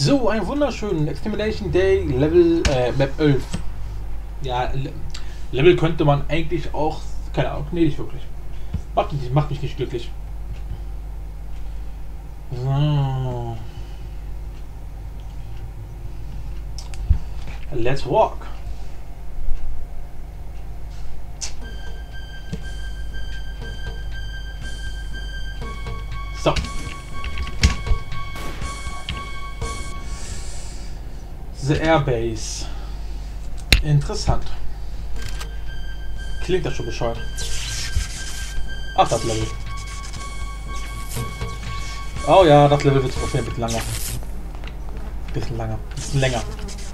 So, einen wunderschönen Extermination Day Level Map 11. Ja, Level könnte man eigentlich auch, keine Ahnung, nee, nicht wirklich. Macht mich nicht glücklich. So. Let's walk. So. The Airbase. Interessant. Klingt das schon bescheuert. Ach, das Level. Oh ja, das Level wird auf jeden Fall langer. Bisschen langer. Bisschen länger.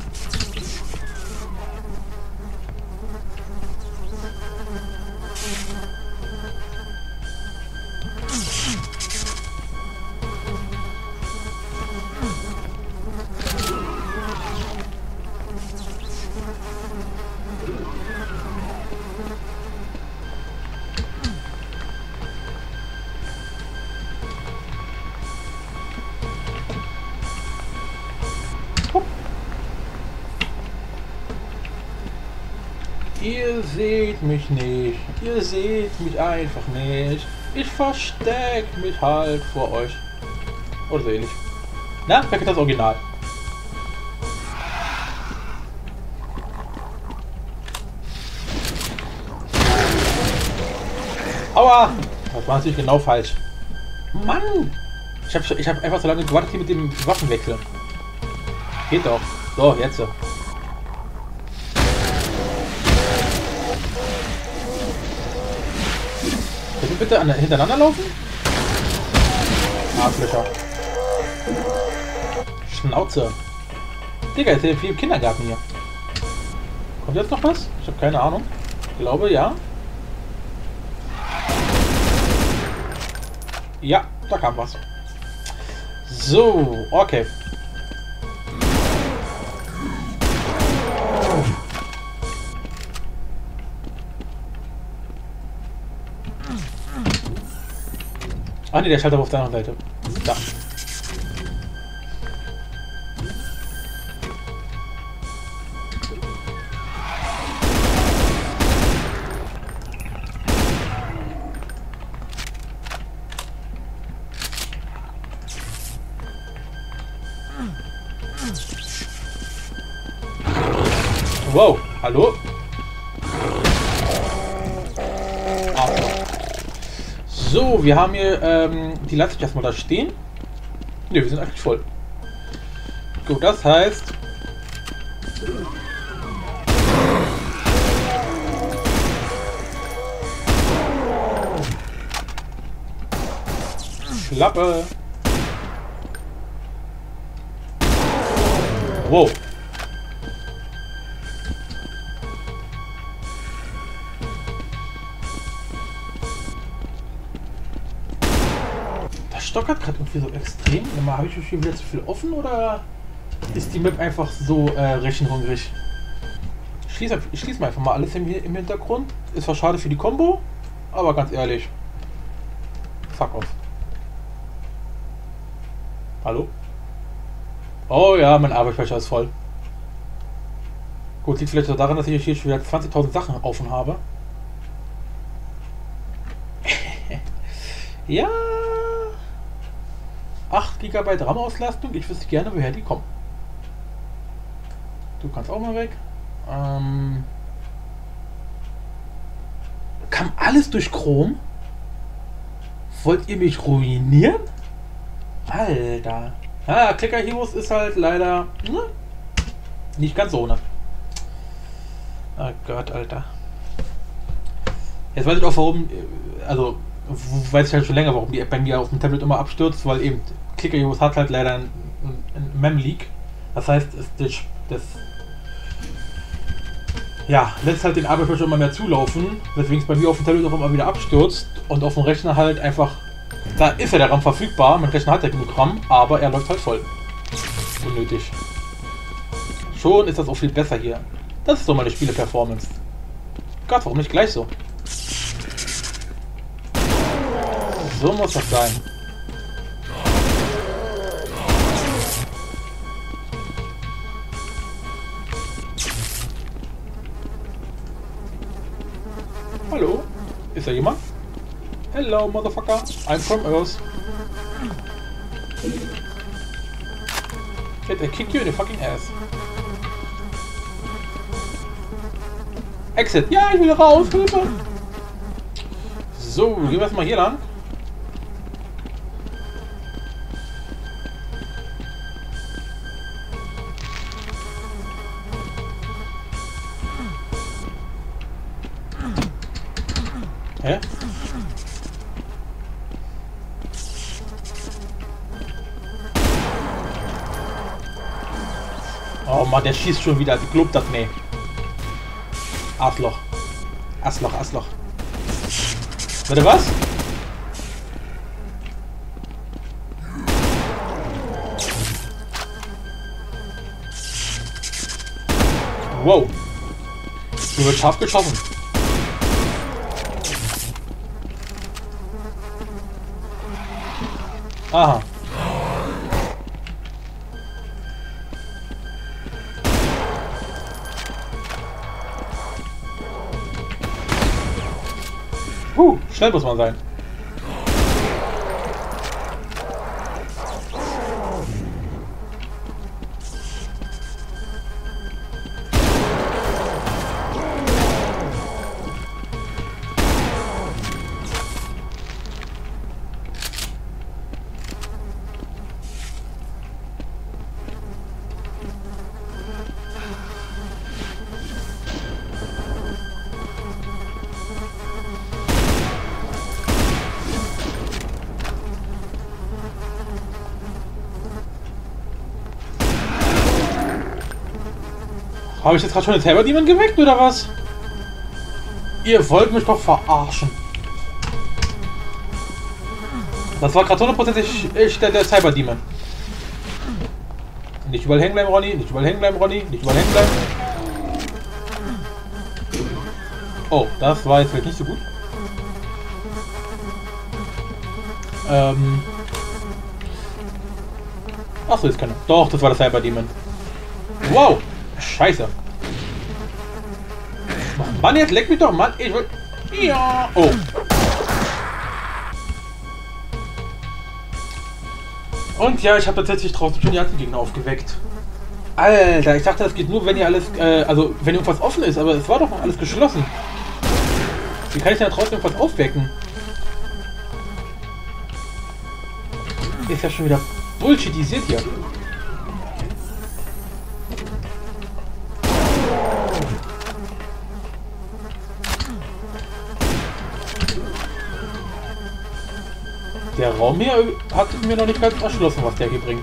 Ihr seht mich nicht. Ihr seht mich einfach nicht. Ich versteck mich halt vor euch. Oder so ähnlich. Na, wer kennt das Original? Aua! Das war natürlich genau falsch. Mann! Ich hab einfach so lange gewartet hier mit dem Waffenwechsel. Geht doch. So, jetzt. Können wir bitte hintereinander laufen? Arschlöcher. Schnauze. Digga, ist ja viel im Kindergarten hier. Kommt jetzt noch was? Ich habe keine Ahnung. Ich glaube, ja. Ja, da kam was. So, okay. Ah ne, der Schalter war auf der anderen Seite. Da. Wow, hallo? So, wir haben hier, die lasse ich erstmal da stehen. Ne, wir sind eigentlich voll. Gut, das heißt... Klappe! Wow! Stockert gerade irgendwie so extrem. Habe ich schon wieder zu viel offen oder ist die Map einfach so rechenhungrig? Ich schließe mal einfach mal alles im Hintergrund. Ist zwar schade für die Combo, aber ganz ehrlich. Fuck off. Hallo? Oh ja, mein Arbeitsspeicher ist voll. Gut, liegt vielleicht auch daran, dass ich hier schon wieder 20.000 Sachen offen habe. Ja. 8 GB RAM-Auslastung. Ich wüsste gerne, woher die kommen. Du kannst auch mal weg. Kam alles durch Chrom? Wollt ihr mich ruinieren? Alter. Ah, Clicker Heroes ist halt leider nicht ganz ohne. Oh Gott, Alter. Jetzt weiß ich auch warum, also weiß ich halt schon länger, warum die App bei mir auf dem Tablet immer abstürzt, weil eben Clicker Heroes hat halt leider ein Mem-Leak. Das heißt, das ja, lässt halt den Arbeitsspeicher immer mehr zulaufen, weswegen es bei mir auf dem Tablet auch immer wieder abstürzt und auf dem Rechner halt einfach, da ist ja der RAM verfügbar, mein Rechner hat ja genug RAM, aber er läuft halt voll. Unnötig. Schon ist das auch viel besser hier. Das ist doch meine Spiele-Performance. Gott, warum nicht gleich so? So muss das sein. Ist da jemand? Hello, Motherfucker. I'm from Earth. Shit, I kick you in the fucking ass. Exit. Ja, ich will raus. Hilfe. So, gehen wir erstmal hier lang. Hä? Oh Mann, der schießt schon wieder. Ich glaub das nicht. Arschloch. Arschloch, Arschloch. Bitte was? Wow. Hier wird scharf geschossen. Aha. Schnell muss man sein. Habe ich jetzt gerade schon den Cyber-Demon geweckt, oder was? Ihr wollt mich doch verarschen. Das war gerade 100%ig der Cyber-Demon. Nicht überall hängen bleiben, Ronny. Nicht überall hängen bleiben, Ronny. Nicht überall hängen bleiben. Oh, das war jetzt vielleicht nicht so gut. Achso, jetzt kann er. Doch, das war der Cyber-Demon. Wow! Scheiße. Mann, jetzt leck mich doch, Mann. Ich will... Ja. Oh. Und ja, ich habe tatsächlich draußen schon die ganzen Gegner aufgeweckt. Alter, ich dachte, das geht nur, wenn ihr alles... also, wenn irgendwas offen ist. Aber es war doch noch alles geschlossen. Wie kann ich denn da draußen irgendwas aufwecken? Ist ja schon wieder bullshitisiert hier. Der Raum hier hat mir noch nicht ganz erschlossen, was der hier bringt.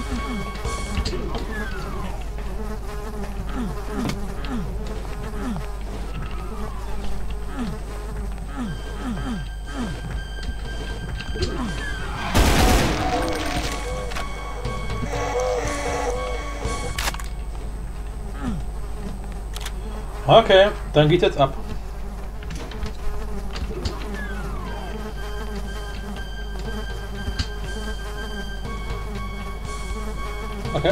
Okay, dann geht's jetzt ab. Okay.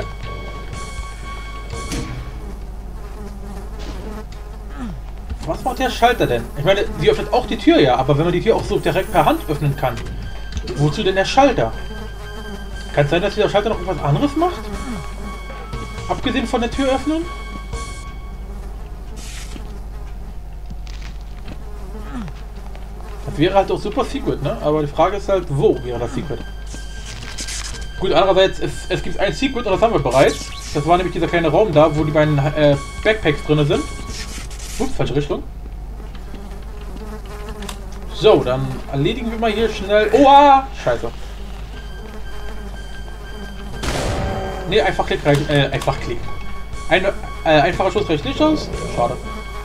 Was macht der Schalter denn? Ich meine, sie öffnet auch die Tür, ja, aber wenn man die Tür auch so direkt per Hand öffnen kann, wozu denn der Schalter? Kann es sein, dass dieser Schalter noch irgendwas anderes macht? Abgesehen von der Tür öffnen? Das wäre halt auch super Secret, ne? Aber die Frage ist halt, wo wäre das Secret? Gut, andererseits, es gibt ein Secret und das haben wir bereits. Das war nämlich dieser kleine Raum da, wo die beiden Backpacks drin sind. Ups, falsche Richtung. So, dann erledigen wir mal hier schnell... Oh, scheiße. Ne, einfach Klick reicht. Einfach Klick. Einfacher Schuss reicht nicht aus. Schade.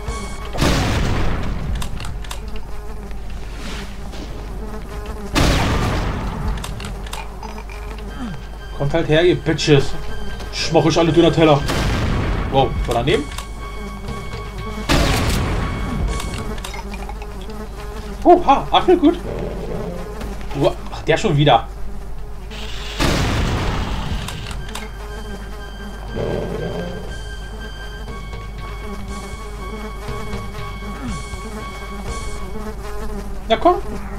Kommt halt her, ihr Bitches. Schmoch ich alle Döner-Teller. Wow, war daneben? Ha, Apfel, gut. Ach, der schon wieder. Na komm.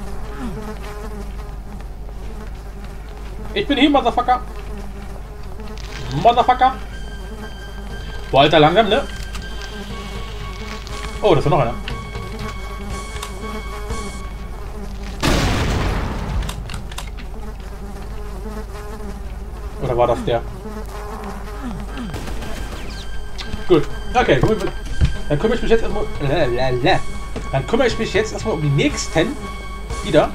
Ich bin hier, Motherfucker. Motherfucker. Boah, Alter, langsam, ne? Oh, da ist ja noch einer. Oder war das der? Gut. Okay, dann kümmere ich mich jetzt erstmal. Dann kümmere ich mich jetzt erstmal um die nächsten. Wieder.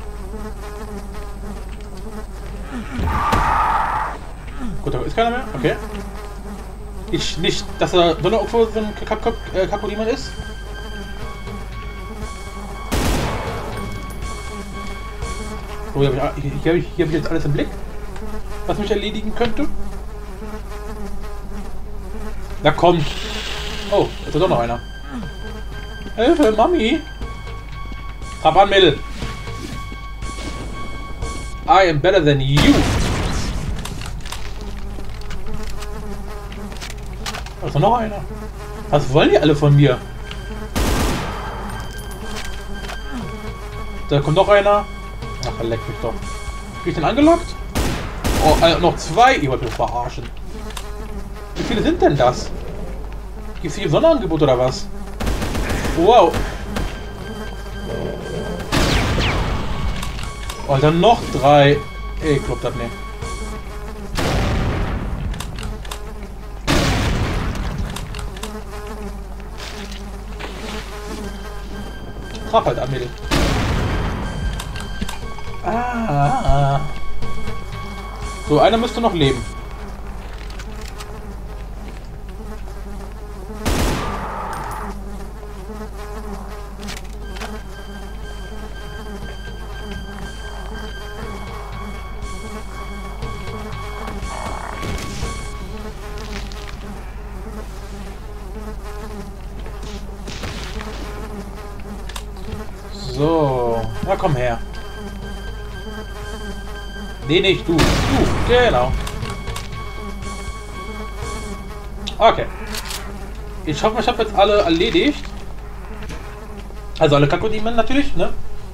Gut, da ist keiner mehr. Okay. Ich nicht, dass er doch noch irgendwo so ein Kakodimon ist. So, hier hab ich jetzt alles im Blick, was mich erledigen könnte. Na komm. Oh, ist da doch noch einer. Hilfe, Mami. Trab an, Mädel. I am better than you. Da ist doch noch einer. Was wollen die alle von mir? Da kommt noch einer. Ach, leck mich doch. Krieg ich den angelockt? Oh, noch zwei. Ihr wollt mich verarschen. Wie viele sind denn das? Gibt es hier Sonderangebot oder was? Wow. Alter, noch drei. Ich glaub das nicht. Trab halt an, Mädel. Ah. So, einer müsste noch leben. So, na komm her. Nee, nicht du. Du, genau. Okay. Ich hoffe, ich habe jetzt alle erledigt. Also alle Kakodimon natürlich, ne?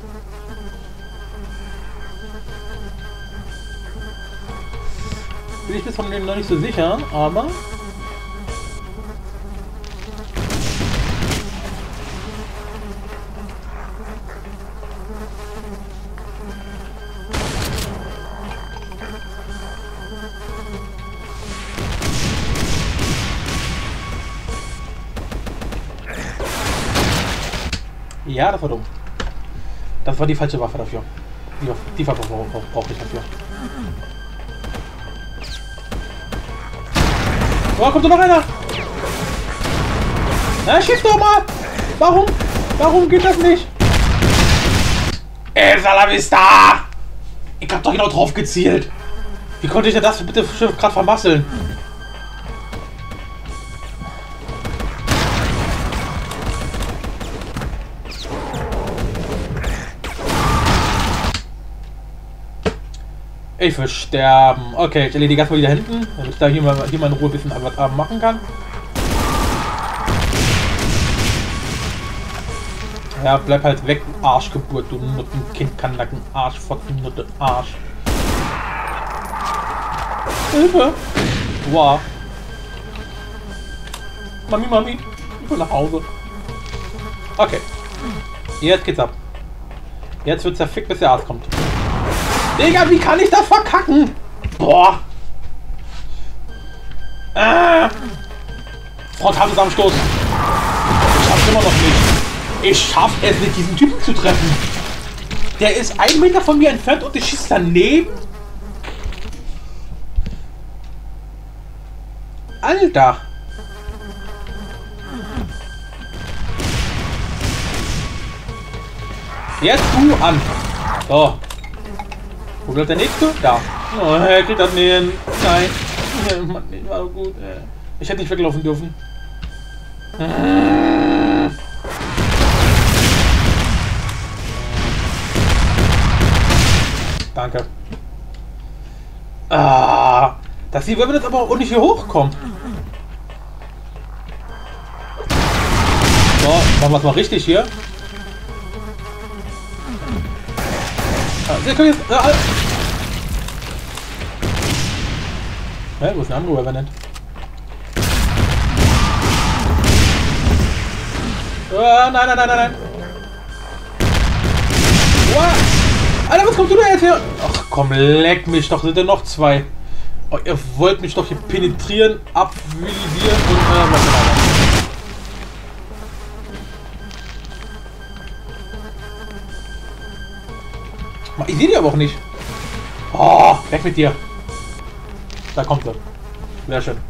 Bin ich bis von dem noch nicht so sicher, aber... Ja, das war dumm. Das war die falsche Waffe dafür. Die Waffe brauche ich dafür. Oh, kommt da noch einer! Na, schieß doch mal! Warum geht das nicht? La Vista! Ich hab doch genau drauf gezielt! Wie konnte ich denn das bitte gerade vermasseln? Ich will sterben. Okay, ich erledige erstmal wieder hinten, damit ich da hier mal in Ruhe ein bisschen was machen kann. Ja, bleib halt weg, du Arschgeburt, du Nuttenkind, Kanacken, Arsch, Fotzen, Nutte, Arsch. Hilfe! Wow. Mami, ich will nach Hause. Okay. Jetzt geht's ab. Jetzt wird zerfickt, bis der Arzt kommt. Digga, wie kann ich das verkacken? Boah. Frontalzusammenstoß. Ich schaff's immer noch nicht. Ich schaff es nicht, diesen Typen zu treffen. Der ist 1 Meter von mir entfernt und ich schieße daneben. Alter. Jetzt du an. So. Wo bleibt der nächste? Da. Oh, er kriegt das nicht hin. Nein. Mann, war doch gut. Ich hätte nicht weglaufen dürfen. Danke. Ah, dass die Wirbel jetzt aber auch nicht hier hochkommen. So, machen wir es mal richtig hier. Sie können jetzt... Wo ist ein anderer Revenant? Nein. Alter, was kommst du da jetzt her? Ach komm, leck mich doch, sind denn noch zwei. Oh, ihr wollt mich doch hier penetrieren, abvisualisieren und ich sehe die aber auch nicht. Oh, weg mit dir. Da kommt sie. Sehr schön.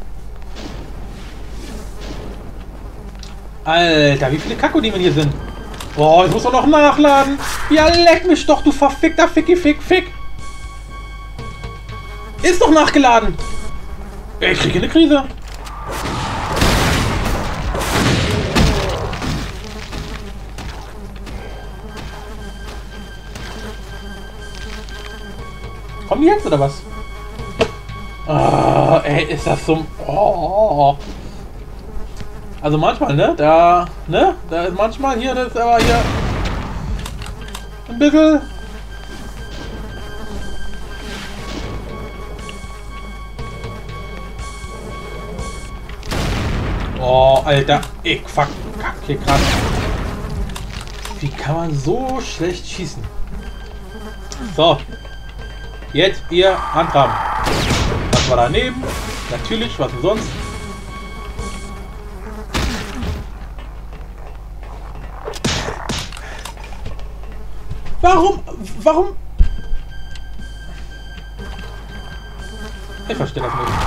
Alter, wie viele Kakodemon hier sind. Boah, ich muss doch noch nachladen. Ja, leck mich doch, du verfickter Fick. Ist doch nachgeladen. Ich kriege eine Krise. Kommen die jetzt oder was? Ah, ey, ist das so... Oh. Also manchmal, ne? Da ist manchmal hier, das ist aber hier... Ein bisschen... Oh, Alter. Ich fuck hier gerade. Wie kann man so schlecht schießen? So. Jetzt ihr Handhaben. Das war daneben. Natürlich, was denn sonst? Warum? Ich verstehe das nicht.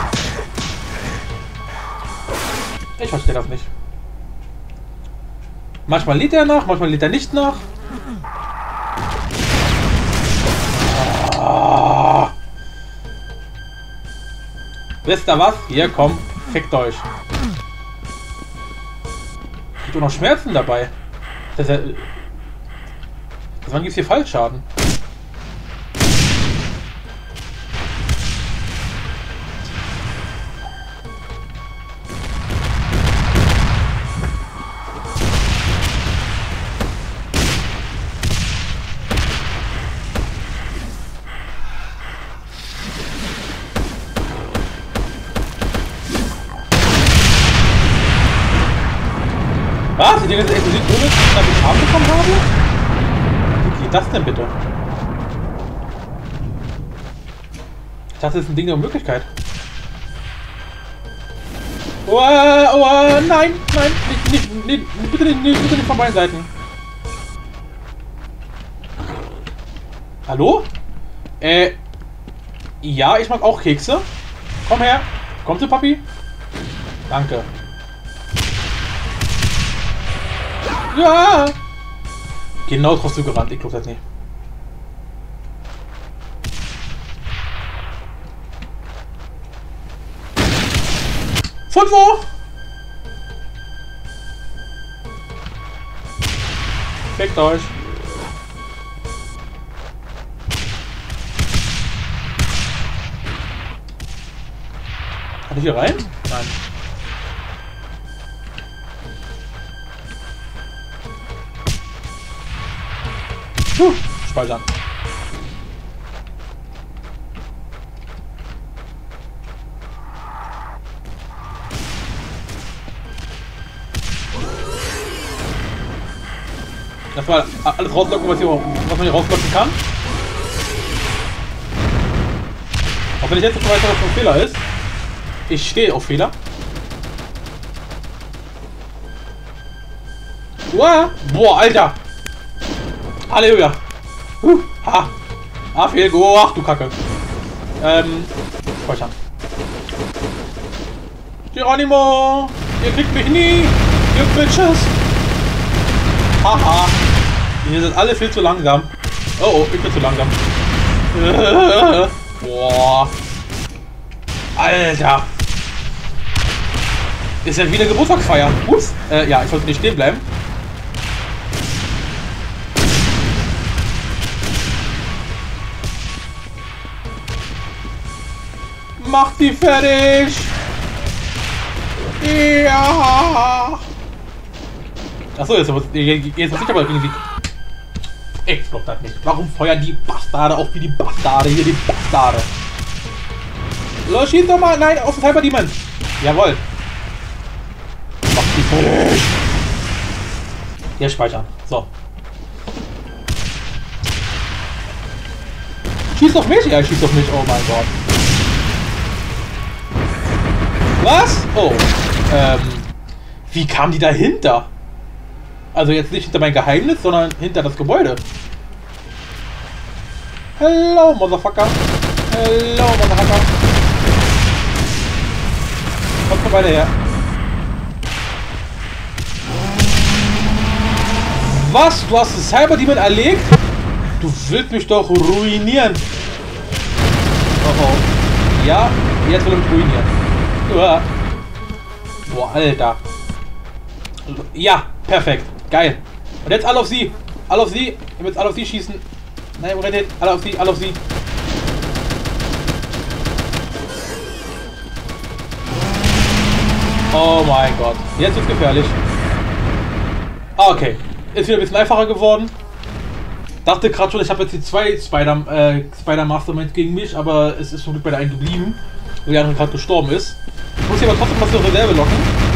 Manchmal lädt er nach, manchmal lädt er nicht nach. Ah. Wisst ihr was? Hier, komm, fickt euch. Gibt auch noch Schmerzen dabei. Wann gibt es hier Fallschaden? Was? Die Dinge sind explosiv, ohne dass ich Schaden bekommen habe? Wie geht das denn bitte? Ich dachte, das ist ein Ding der Möglichkeit. Oh, nein, bitte nicht von beiden Seiten. Hallo? Ja, ich mag auch Kekse. Komm her. Komm zu Papi. Danke. Ja! Genau drauf zugerannt, ich glaube das nicht. Von wo? Fickt euch. Kann ich hier rein? Nein. Speichern. Das war alles rauslocken, was man hier rauslocken kann. Auch wenn ich jetzt nicht weiß, was ein Fehler ist. Ich stehe auf Fehler. Wow. Boah, Alter. Halleluja. Fehl. Oh, ach du Kacke. Speichern. Geronimo! Ihr kriegt mich nie! Ihr Bitches! Haha! Ihr seid alle viel zu langsam. Oh, ich bin zu langsam. Boah. Alter. Ist ja wieder Geburtstagsfeier. Ups. Ja, ich sollte nicht stehen bleiben. Mach die fertig! Ja! Achso, jetzt muss ich aber irgendwie. explodiert das nicht? Warum feuern die Bastarde auch wie die Bastarde? Hier die Bastarde. Los, schieß doch mal. Nein, auf den Cyber Demon. Jawohl. Mach die fertig. Hier speichern. So. Schieß auf mich? Ja, schieß auf mich. Oh mein Gott. Was? Oh. Wie kam die dahinter? Also jetzt nicht hinter mein Geheimnis, sondern hinter das Gebäude. Hello, Motherfucker. Hello, Motherfucker. Kommt mal weiter her. Was? Du hast den Cyber Demon erlegt? Du willst mich doch ruinieren. Oh oh. Ja, jetzt will er mich ruinieren. Uah. Boah, Alter. Ja, perfekt. Geil. Und jetzt alle auf sie. Alle auf sie. Ich will jetzt alle auf sie schießen. Nein, wo rennt hin? Alle auf sie, alle auf sie. Oh mein Gott. Jetzt wird's gefährlich. Ah, okay. Ist wieder ein bisschen einfacher geworden. Dachte gerade schon, ich habe jetzt die zwei Spider-Masterminds gegen mich, aber es ist zum Glück bei der einen geblieben, weil die andere gerade gestorben ist. Ich muss hier aber trotzdem was zur Reserve locken.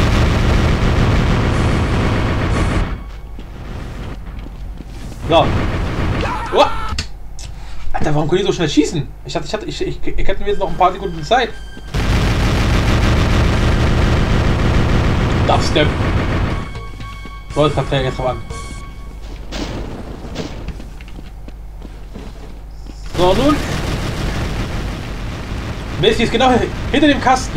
So. Oh. Alter, warum können die so schnell schießen? Ich hätte mir jetzt noch ein paar Sekunden Zeit. Dubstep. So, jetzt hat er jetzt drauf an. So, nun. Messi ist genau hinter dem Kasten.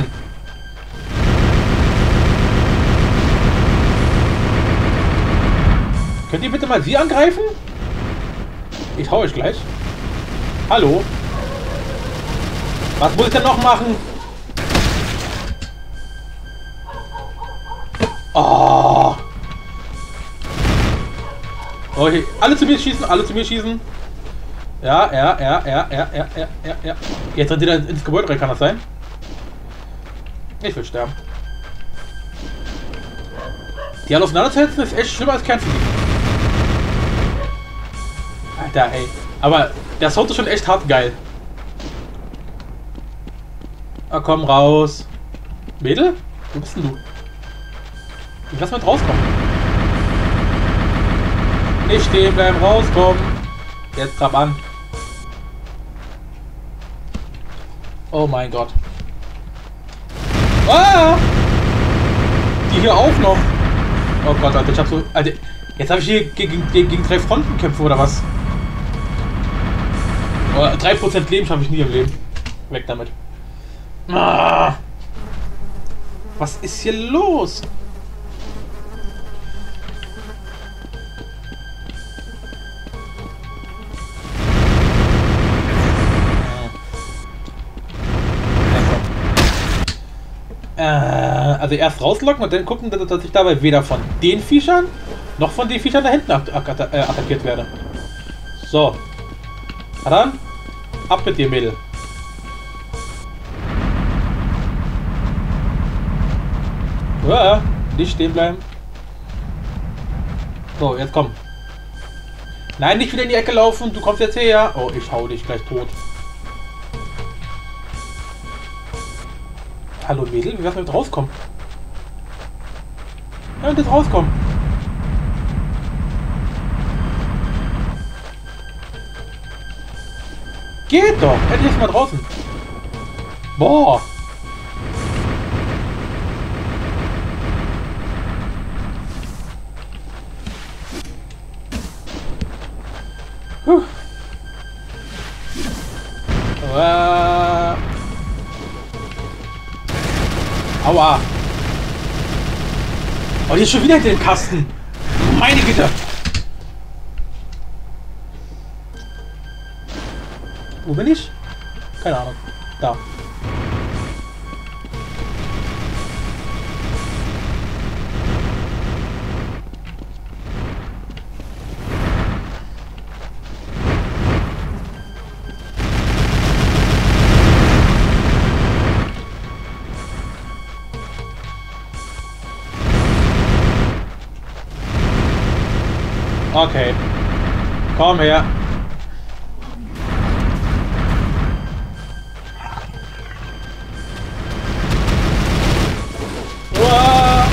Könnt ihr bitte mal sie angreifen? Ich hau euch gleich. Hallo? Was muss ich denn noch machen? Oh. Okay, alle zu mir schießen, alle zu mir schießen. Ja. Jetzt rennt ihr ins Gebäude rein, kann das sein? Ich will sterben. Die alle auseinanderzusetzen ist echt schlimmer als Kernphysik. Alter, ey. Aber der Sound ist schon echt hart geil. Ah, komm raus. Mädel? Wo bist denn du? Ich lass mal rauskommen. Nicht stehen bleiben, rauskommen. Jetzt trab an. Oh mein Gott. Ah! Die hier auch noch. Oh Gott, Alter, ich hab so... Alter, jetzt habe ich hier gegen 3 Fronten kämpfen, oder was? Oh, 3% Leben schaffe ich nie im Leben. Weg damit. Ah! Was ist hier los? Also erst rauslocken und dann gucken, dass ich dabei weder von den Viechern noch von den Viechern da hinten attackiert werde. So. Na dann, ab mit dir, Mädel. Ja, nicht stehen bleiben. So, jetzt komm. Nein, nicht wieder in die Ecke laufen. Du kommst jetzt her. Oh, ich hau dich gleich tot. Hallo Mädel, wie wär's mit rauskommen? Ja, und jetzt rauskommen. Geht doch! Endlich ist mal draußen. Boah! Huh. Aua! Oh, hier ist schon wieder hinter dem Kasten! Meine Güte! Wo bin ich? Keine Ahnung. Da. Okay. Komm her. Uah.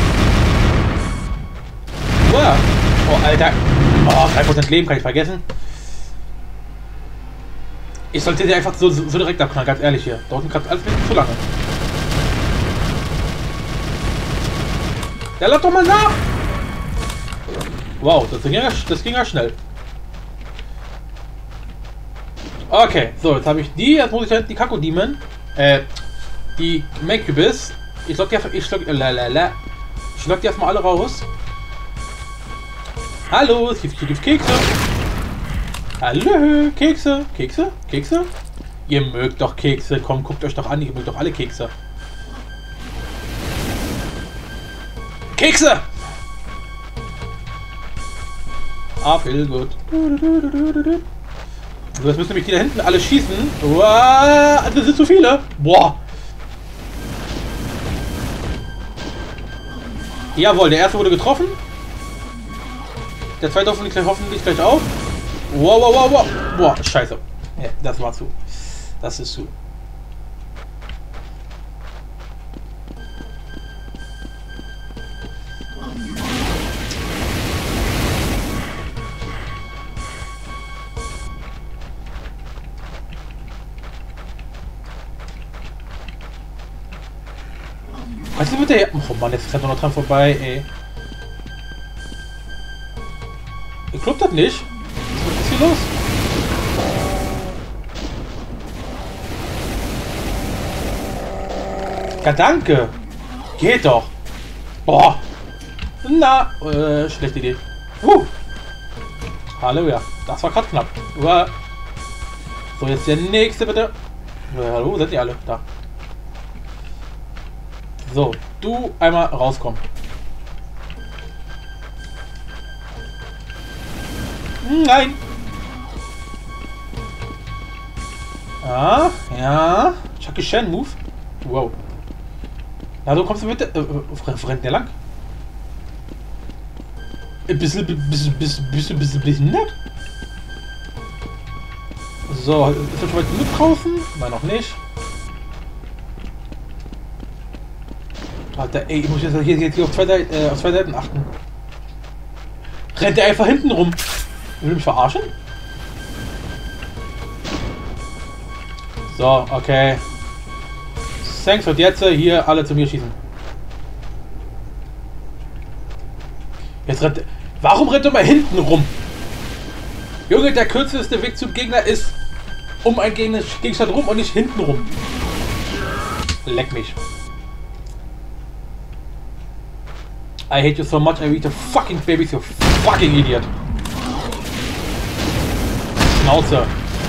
Uah. Oh, Alter. Oh, 3% Leben kann ich vergessen. Ich sollte dir einfach so direkt abknallen, ganz ehrlich hier. Da unten kratzt alles ein bisschen zu lange. Ja, lass doch mal nach! Wow, das ging ja schnell. Okay, so, jetzt habe ich die. Jetzt muss ich halt die Kako-Demon. Die Makubus. Ich schlag die erstmal alle raus. Hallo, es gibt Kekse. Hallo, Kekse. Kekse? Kekse? Ihr mögt doch Kekse. Komm, guckt euch doch an. Ihr mögt doch alle Kekse. Kekse! Ah, viel gut. So, jetzt müssen nämlich die da hinten alle schießen. Uah, das sind zu viele. Boah. Jawohl, der erste wurde getroffen. Der zweite hoffentlich gleich auch. Wow, wow, wow, wow. Boah, scheiße. Ja, das war zu. Das ist zu. Was ist mit der... Oh Mann, jetzt rennt er noch dran vorbei, ey. Ihr klappt das nicht? Was ist hier los? Ja, danke. Geht doch. Boah. Na, schlechte Idee. Halleluja. Das war gerade knapp. So, jetzt der nächste bitte. Hallo, sind die alle? Da. So, du einmal rauskommen. Nein! Ah, ja. Chucky Chan Move. Wow. Na, du kommst du bitte. Wo rennt der lang? Bisschen nett. So, ist er schon weit mit draußen? Nein, noch nicht. Alter, ey, ich muss jetzt hier auf zwei Seiten achten. Rennt der einfach hinten rum? Will mich verarschen? So, okay. Thanks und jetzt hier alle zu mir schießen. Jetzt rennt. Warum rennt er mal hinten rum? Junge, der kürzeste Weg zum Gegner ist um einen Gegenstand rum und nicht hinten rum. Leck mich. I hate you so much, I eat your fucking babies, you fucking idiot. Schnauze.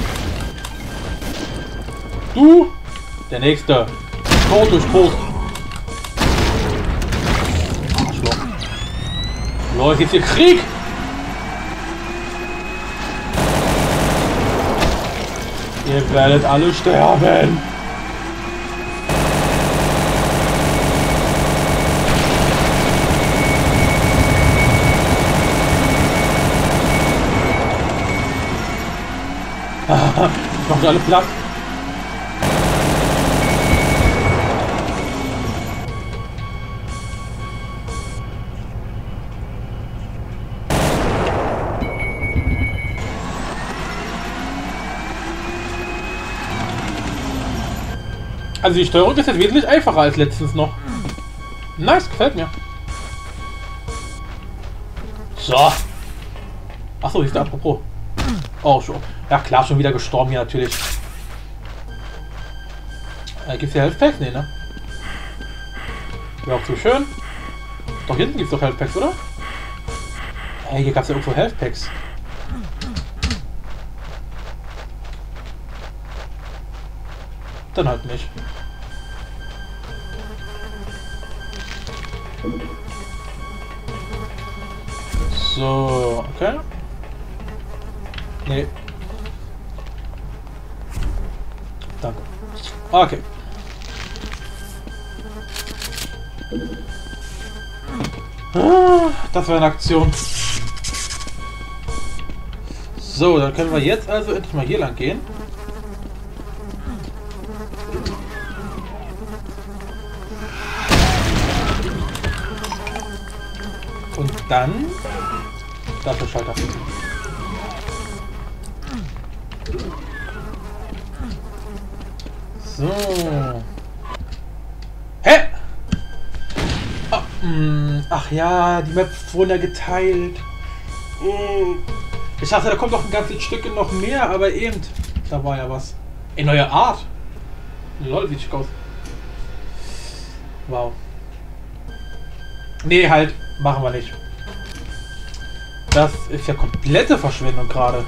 Du, der nächste. Tod durch Tod. Arschloch. Leute, jetzt hier Krieg. Ihr werdet alle sterben. Macht alle platt. Also die Steuerung ist jetzt wesentlich einfacher als letztens noch. Nice, gefällt mir. So. Achso, ist der apropos. Oh, schon. Ja klar, schon wieder gestorben hier natürlich. Gibt's hier Health Packs? Nee, ne? Wäre auch so schön. Doch hinten gibt's doch Health Packs, oder? Hey, hier gab's ja irgendwo Health Packs. Dann halt nicht. So, okay. Nee. Danke. Okay. Das war eine Aktion. So, dann können wir jetzt also endlich mal hier lang gehen. Und dann... Dafür Schalter. So. Hä? Oh, ach ja, die Maps wurden ja geteilt. Ich dachte, da kommt noch ein ganzes Stück noch mehr, aber eben. Da war ja was. Ey, neue Art. Lol, sieht schick aus. Wow. Nee, halt. Machen wir nicht. Das ist ja komplette Verschwendung gerade.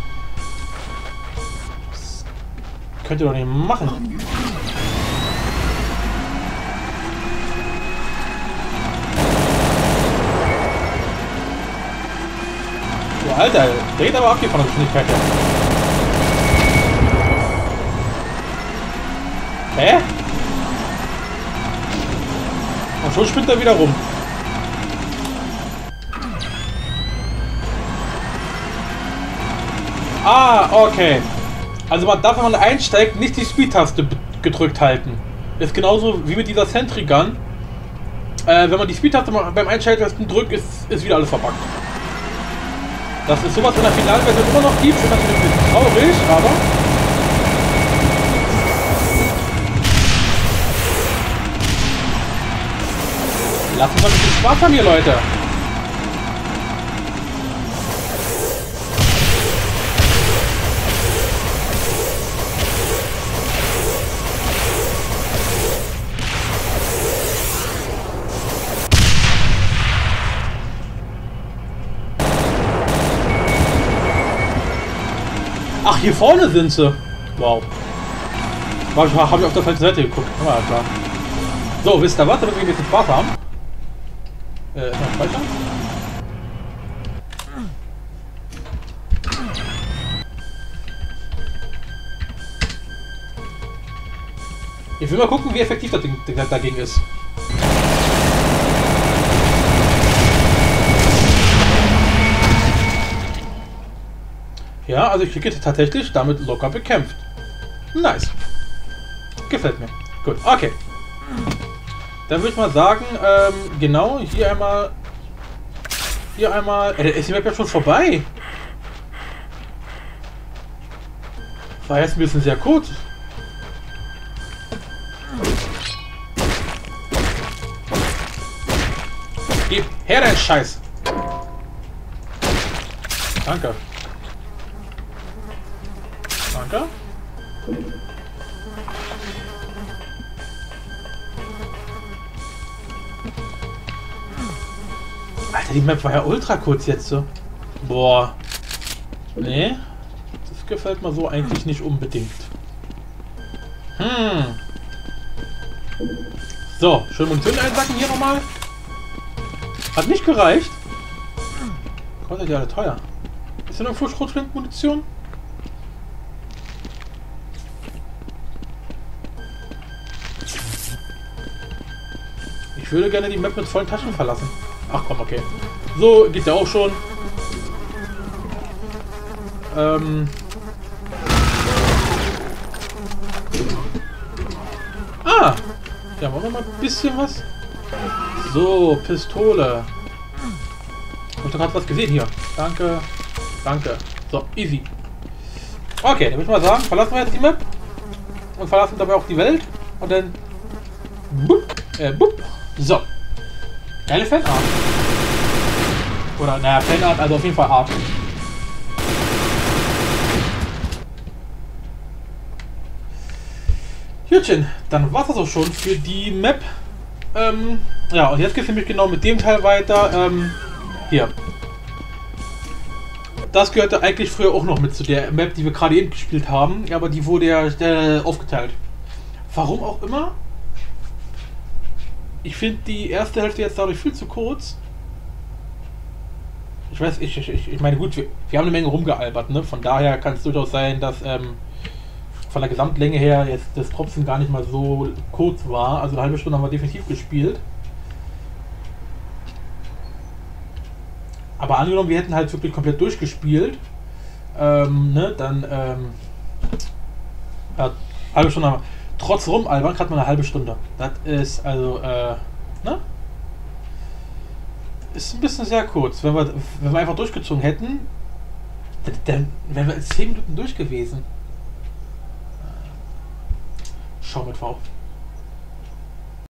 Das könnt ihr doch nicht machen. So, Alter, der geht aber ab hier von der Geschwindigkeit her. Hä? Und schon spinnt er wieder rum. Ah, okay. Also man darf, wenn man einsteigt, nicht die Speed-Taste gedrückt halten. Ist genauso wie mit dieser Sentry Gun. Wenn man die Speed-Taste beim Einschalten drückt, ist wieder alles verbuggt. Dass es sowas in der Finalversion immer noch gibt, ist natürlich ein bisschen traurig, aber... Lasst uns mal ein bisschen Spaß haben hier, Leute. Ach, hier vorne sind sie. Wow. Habe ich auf der falschen Seite geguckt. Ja, klar. So, wisst ihr was? Damit wir ein bisschen Spaß haben. Erstmal speichern. Ich will mal gucken, wie effektiv das Ding dagegen ist. Ja, also ich kriege tatsächlich damit locker bekämpft. Nice. Gefällt mir. Gut, okay. Dann würde ich mal sagen, genau, hier einmal... Hier einmal... der ist die Map ja schon vorbei. War jetzt ein bisschen sehr kurz. Gib her, dein Scheiß. Danke. Danke. Alter, die Map war ja ultra kurz jetzt so. Boah. Nee. Das gefällt mir so eigentlich nicht unbedingt. So, schön Munition einsacken hier nochmal. Hat nicht gereicht. Kostet ja alle teuer. Ist hier noch Schrotflinten-Munition? Ich würde gerne die Map mit vollen Taschen verlassen. Ach komm, okay. So, geht ja auch schon. Ah! Ja, wollen wir mal ein bisschen was? So, Pistole. Ich habe gerade was gesehen hier. Danke. Danke. So, easy. Okay, dann würde ich mal sagen, verlassen wir jetzt die Map. Und verlassen dabei auch die Welt. Und dann... Bup, bup. So. Geile Fanart. Oder, naja, Fanart, also auf jeden Fall Art. Jutchen, dann war es das auch schon für die Map. Ja, und jetzt geht es nämlich genau mit dem Teil weiter. Hier. Das gehörte eigentlich früher auch noch mit zu der Map, die wir gerade eben gespielt haben. Aber die wurde ja aufgeteilt. Warum auch immer. Ich finde die erste Hälfte jetzt dadurch viel zu kurz. Ich weiß, ich meine, gut, wir haben eine Menge rumgealbert, ne? Von daher kann es durchaus sein, dass von der Gesamtlänge her jetzt das trotzdem gar nicht mal so kurz war. Also eine halbe Stunde haben wir definitiv gespielt. Aber angenommen, wir hätten halt wirklich komplett durchgespielt, ne, dann, ja, halbe Stunde haben wir. Trotz rumalbern hat man eine halbe Stunde. Das ist also, ne? Ist ein bisschen sehr kurz. Wenn wir einfach durchgezogen hätten, dann wären wir in 10 Minuten durch gewesen. Schau mit V.